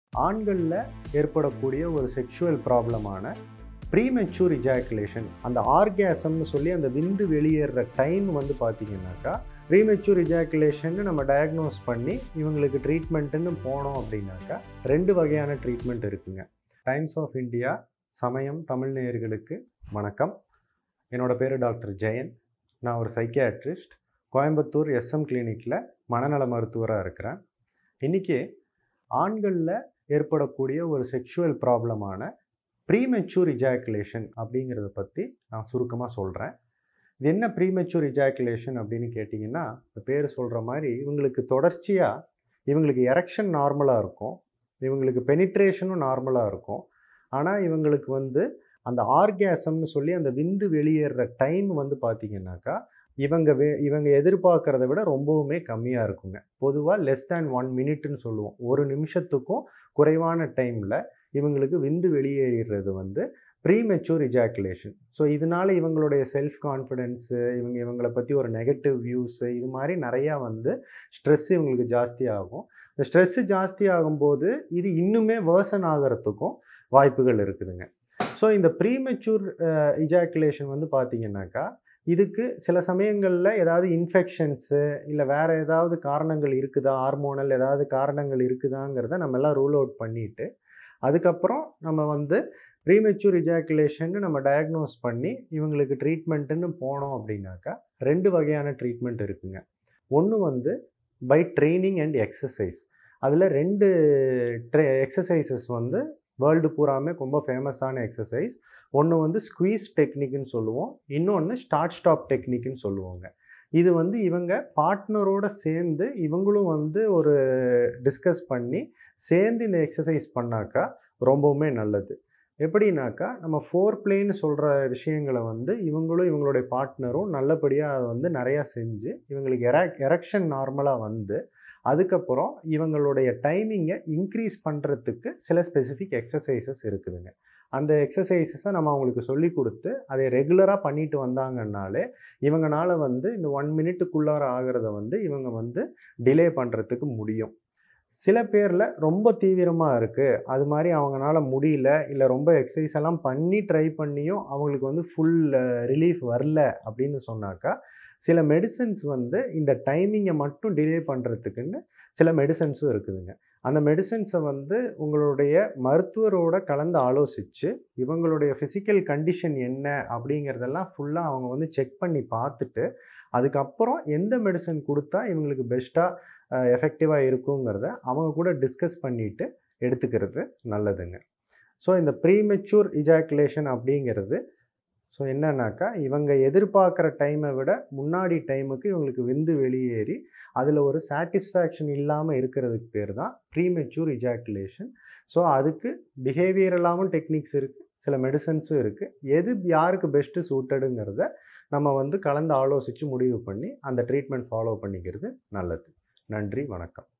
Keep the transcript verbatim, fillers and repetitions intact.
ஆண்கள்ல ஏற்படக்கூடிய ஒரு sexual ப்ராப்ளமான premature ejaculation, அந்த ஆர்காசம்னு சொல்லி அந்த விந்து வெளியேற டைம் வந்து பார்த்தீங்கன்னாக்கா premature ejaculation நம்ம டயக்னோஸ் பண்ணி இவங்களுக்கு ட்ரீட்மெண்ட்டுன்னு போனோம் அப்படின்னாக்கா ரெண்டு வகையான ட்ரீட்மெண்ட் இருக்குங்க. டைம்ஸ் ஆஃப் இந்தியா சமயம் தமிழ் நேயர்களுக்கு வணக்கம். என்னோட பேர் டாக்டர் ஜெயன். நான் ஒரு சைக்கியாட்ரிஸ்ட். கோயம்புத்தூர் எஸ்எம் கிளினிக்கில் மனநல மருத்துவராக இருக்கிறேன். இன்றைக்கி ஆண்களில் ஏற்படக்கூடிய ஒரு செக்ஷுவல் ப்ராப்ளமான premature ejaculation அப்படிங்கிறத பற்றி நான் சுருக்கமாக சொல்கிறேன். இது என்ன premature ejaculation அப்படின்னு கேட்டிங்கன்னா, இந்த பேர் சொல்கிற மாதிரி இவங்களுக்கு தொடர்ச்சியாக இவங்களுக்கு எரெக்ஷன் நார்மலாக இருக்கும், இவங்களுக்கு பெனிட்ரேஷனும் நார்மலாக இருக்கும். ஆனால் இவங்களுக்கு வந்து அந்த ஆர்காசம்னு சொல்லி அந்த விந்து வெளியேற டைம் வந்து பார்த்திங்கனாக்கா இவங்க வே இவங்க எதிர்பார்க்குறத விட ரொம்பவுமே கம்மியாக இருக்குங்க. பொதுவாக லெஸ் தேன் ஒன் மினிட்னு சொல்லுவோம். ஒரு நிமிஷத்துக்கும் குறைவான டைமில் இவங்களுக்கு விந்து வெளியேறது வந்து ப்ரீமெச்சூர் இஜாக்குலேஷன். ஸோ இதனால் இவங்களுடைய செல்ஃப் கான்ஃபிடென்ஸு, இவங்க இவங்களை பற்றி ஒரு நெகட்டிவ் வியூஸு, இது மாதிரி நிறையா வந்து ஸ்ட்ரெஸ் இவங்களுக்கு ஜாஸ்தி ஆகும். இந்த ஸ்ட்ரெஸ்ஸு ஜாஸ்தி ஆகும்போது இது இன்னுமே வேர்சன் ஆகிறதுக்கும் வாய்ப்புகள் இருக்குதுங்க. ஸோ இந்த ப்ரீமெச்சூர் இஜாக்குலேஷன் வந்து பார்த்திங்கனாக்கா இதுக்கு சில சமயங்களில் ஏதாவது இன்ஃபெக்ஷன்ஸு இல்லை வேறு ஏதாவது காரணங்கள் இருக்குதா, ஹார்மோனல் ஏதாவது காரணங்கள் இருக்குதாங்கிறத நம்ம எல்லாம் ரூல் அவுட் பண்ணிவிட்டு அதுக்கப்புறம் நம்ம வந்து ப்ரீமெச்சூர் இஜாக்குலேஷன்னு நம்ம டயக்னோஸ் பண்ணி இவங்களுக்கு ட்ரீட்மெண்ட்டுன்னு போனோம் அப்படின்னாக்கா ரெண்டு வகையான ட்ரீட்மெண்ட் இருக்குங்க. ஒன்று வந்து பை ட்ரைனிங் அண்ட் எக்ஸசைஸ். அதில் ரெண்டு ட்ரெ எக்ஸசைசஸ் வந்து வேர்ல்டு பூராமே ரொம்ப ஃபேமஸான எக்ஸசைஸ். ஒன்று வந்து ஸ்குவீஸ் டெக்னிக்னு சொல்லுவோம், இன்னொன்று ஸ்டார்ட் ஸ்டாப் டெக்னிக்னு சொல்லுவோங்க. இது வந்து இவங்க பார்ட்னரோடு சேர்ந்து இவங்களும் வந்து ஒரு டிஸ்கஸ் பண்ணி சேர்ந்து இந்த எக்ஸசைஸ் பண்ணாக்கா ரொம்பவுமே நல்லது. எப்படின்னாக்கா நம்ம ஃபோர் பிளேன்னு சொல்கிற விஷயங்களை வந்து இவங்களும் இவங்களுடைய பார்ட்னரும் நல்லபடியாக அதை வந்து நிறையா செஞ்சு இவங்களுக்கு எரக் எரெக்ஷன் நார்மலாக வந்து அதுக்கப்புறம் இவங்களுடைய டைமிங்கை இன்க்ரீஸ் பண்ணுறதுக்கு சில ஸ்பெசிஃபிக் எக்ஸசைசஸ் இருக்குதுங்க. அந்த எக்ஸசைசஸை நம்ம அவங்களுக்கு சொல்லி கொடுத்து அதை ரெகுலராக பண்ணிட்டு வந்தாங்கன்னாலே இவங்களால வந்து இந்த ஒன் மினிட்டுக்குள்ளார ஆகிறத வந்து இவங்க வந்து டிலே பண்ணுறதுக்கு முடியும். சில பேரில் ரொம்ப தீவிரமாக இருக்குது, அது மாதிரி அவங்களால முடியல, இல்லை ரொம்ப எக்ஸசைஸ் எல்லாம் பண்ணி ட்ரை பண்ணியும் அவங்களுக்கு வந்து ஃபுல் ரிலீஃப் வரல அப்படின்னு சொன்னாக்கா சில மெடிசன்ஸ் வந்து இந்த டைமிங்கை மட்டும் டிலே பண்ணுறதுக்குன்னு சில மெடிசன்ஸும் இருக்குதுங்க. அந்த மெடிசன்ஸை வந்து உங்களுடைய மருத்துவரோட கலந்து ஆலோசித்து இவங்களுடைய ஃபிசிக்கல் கண்டிஷன் என்ன அப்படிங்கிறதெல்லாம் ஃபுல்லாக அவங்க வந்து செக் பண்ணி பார்த்துட்டு அதுக்கப்புறம் எந்த மெடிசன் கொடுத்தா இவங்களுக்கு பெஸ்ட்டாக எஃபெக்டிவாக இருக்குங்கிறத அவங்க கூட டிஸ்கஸ் பண்ணிவிட்டு எடுத்துக்கிறது நல்லதுங்க. ஸோ இந்த ப்ரீமெச்சூர் இஜாக்குலேஷன் அப்படிங்கிறது ஸோ என்னன்னாக்கா இவங்க எதிர்பார்க்குற டைமை விட முன்னாடி டைமுக்கு இவங்களுக்கு விந்து வெளியேறி அதில் ஒரு சாட்டிஸ்ஃபேக்ஷன் இல்லாமல் இருக்கிறதுக்கு பேர் தான் ப்ரீமெச்சூர் இஜாக்குலேஷன். ஸோ அதுக்கு பிஹேவியரலாகவும் டெக்னிக்ஸ் இருக்குது, சில மெடிசன்ஸும் இருக்குது. எது யாருக்கு பெஸ்ட்டு சூட்டடுங்கிறத நம்ம வந்து கலந்து ஆலோசித்து முடிவு பண்ணி அந்த ட்ரீட்மெண்ட் ஃபாலோ பண்ணிக்கிறது நல்லது. நன்றி, வணக்கம்.